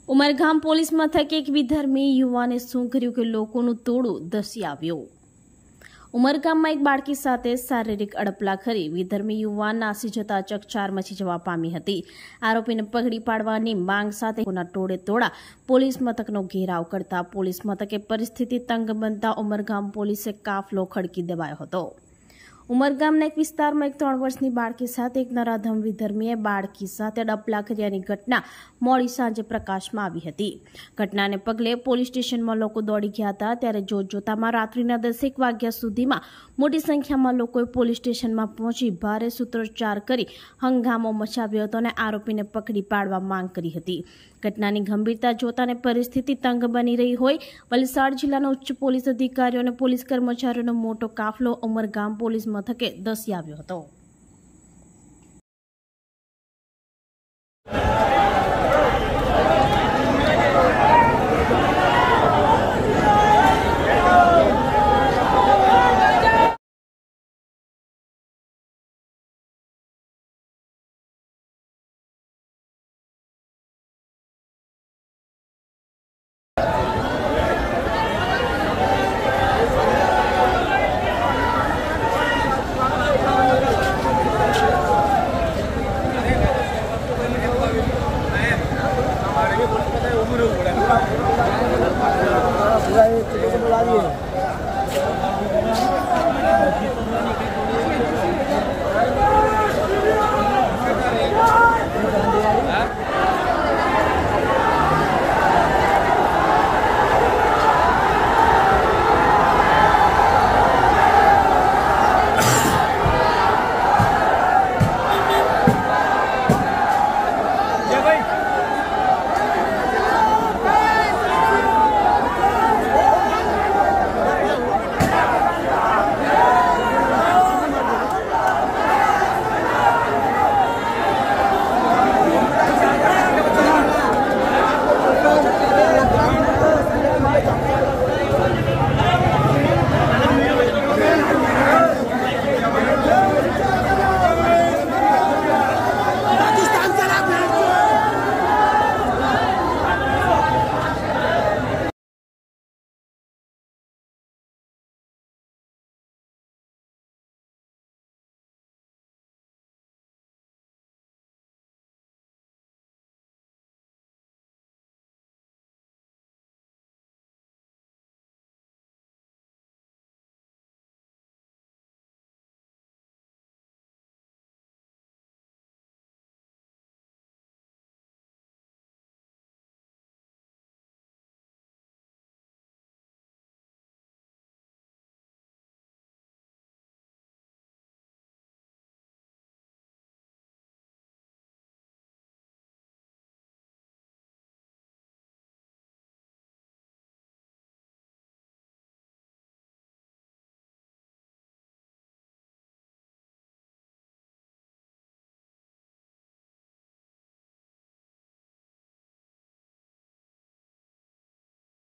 Umargam police મથકે એક વિધર્મી યુવાને શું કર્યું કે લોકોનું ટોળું ધસી આવ્યું। ઉમરગામમાં એક બાળકી સાથે શારીરિક અડપલા કરી વિધર્મી યુવાન નાસી જતા ચકચાર મચી જવા પામી હતી। આરોપીને પકડી પાડવાની માંગ સાથે ટોળે ટોળા પોલીસ મથકનો ઘેરાવ કરતા પોલીસ મથકે પરિસ્થિતિ તંગ બનતા ઉમરગામ પોલીસે કાફલો ખડકી દેવાયો હતો। ઉમરગામના એક વિસ્તારમાં એક 3 વર્ષની બાળકી સાથે એક નરાધમ વિધર્મીએ બાળકી સાથે અડપલા કર્યાની ઘટના મોડી સાંજે પ્રકાશમાં આવી હતી। ઘટનાને પગલે પોલીસ સ્ટેશનમાં લોકો દોડી ગયા હતા। ત્યારે જોતજોતામાં રાત્રિના 10 વાગ્યા સુધીમાં મોટી સંખ્યામાં લોકોએ પોલીસ સ્ટેશનમાં પહોંચી ભારે સૂત્રોચ્ચાર કરી હંગામો મચાવ્યો હતો અને આરોપીને પકડી પાડવા માંગ કરી હતી। ઘટનાની ગંભીરતા જોતાને પરિસ્થિતિ તંગ બની રહી હોય વલસાડ જિલ્લાના ઉચ્ચ પોલીસ અધિકારીઓ અને પોલીસ કર્મચારીઓનો મોટો કાફલો ઉમરગામ પોલીસ મથકે ધસી આવ્યો હતો।